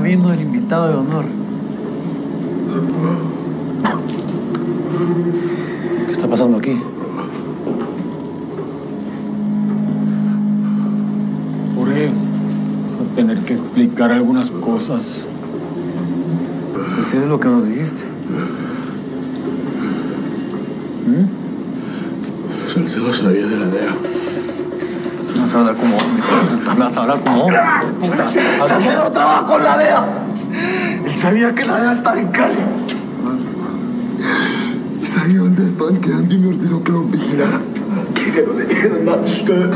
vino el invitado de honor. ¿Qué está pasando aquí? Jorge, vas a tener que explicar algunas cosas. Eso es lo que nos dijiste. Salcedo sabía de la DEA. Vas a hablar como hombre. Vas a hablar como hombre. Puta. Salcedo trabaja con la DEA. Él sabía que la DEA estaba en Cali. Y sabía dónde estaban quedando y me ordenó que los vigilara. Que no le dijeran nada a ustedes.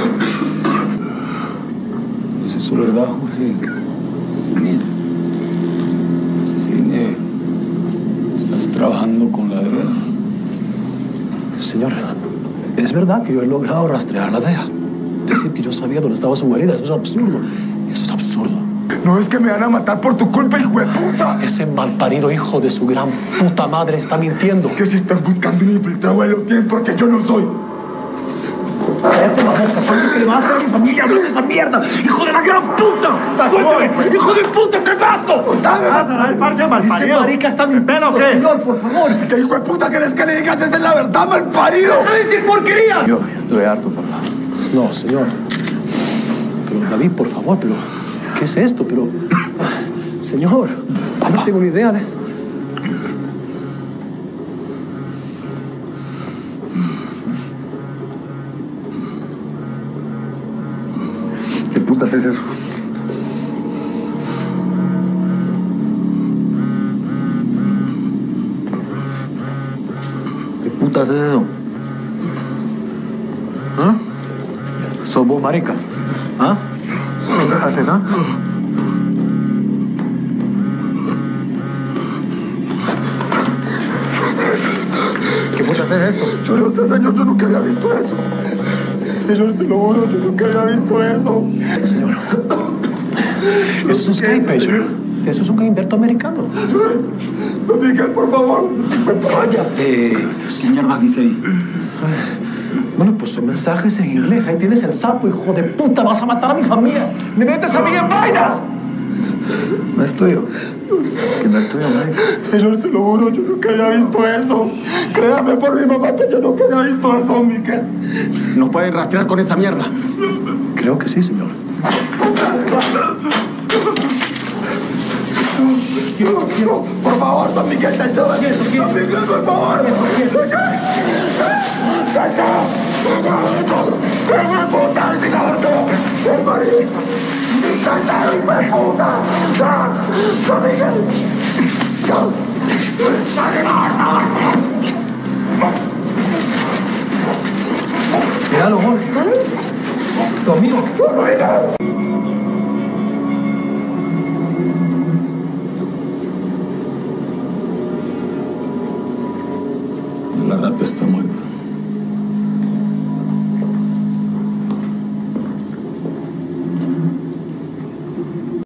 ¿Es eso verdad, Jorge? Sí. ¿Estás trabajando con la DEA? Señor, es verdad que yo he logrado rastrear a la DEA. Decir que yo sabía dónde estaba su guarida, eso es absurdo. Eso es absurdo. No es que me van a matar por tu culpa, hijo de puta. Ese malparido hijo de su gran puta madre está mintiendo. Que si están buscando un infiltrado, lo tienen porque yo no soy. Cállate la boca, ¿sabes qué le va a hacer a mi familia? ¡Habla de esa mierda! ¡Hijo de la gran puta! ¡Suéltame! ¡Hijo de puta, te mato! ¡Pásala el parche malparido! Ese marica está mintiendo, ¿Pero qué? señor, por favor. ¿Qué hijo de puta querés que le digas? Esa es la verdad, malparido. ¡Deja de decir porquería! Yo estoy harto, papá. No, señor. Pero, David, por favor, pero... ¿Qué es esto? Pero... Señor, no tengo ni idea de... ¿Qué putas es eso? ¿Qué putas es eso? ¿Ah? ¿Sos vos, marica? ¿Ah? ¿Qué haces, ah? ¿Qué putas es esto? Yo no sé, señor, yo nunca había visto eso. Señor, se lo juro, yo nunca había visto eso. Señor, eso es un sky pager. Eso es un invento americano. Don Miguel, por favor. Cállate. ¿Qué mierda dice ahí? Bueno, pues son mensajes en inglés. Ahí tienes el sapo, hijo de puta. Vas a matar a mi familia. ¡Me metes a mí en vainas! No es tuyo. Que no es tuyo, marica. Señor, se lo juro, yo nunca había visto eso. Créame por mi mamá que yo nunca había visto eso, Miguel. No pueden rastrear con esa mierda. Creo que sí, señor. Quiero, por favor, don Miguel, se echó de aquí. Don Miguel, por favor. Míralo, Jorge. Tu amigo. La rata está muerta.